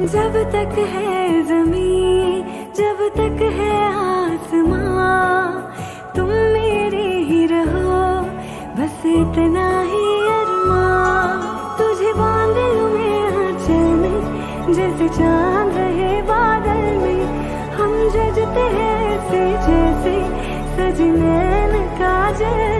जब तक है ज़मीं, जब तक है आसमां, तुम मेरे ही रहो, बस इतना ही अरमां। तुझे बांध लूं मैं आंचल में, जैसे चांद रहे बादल में। हम जजते हैं ऐसे जैसे सजनैन काजल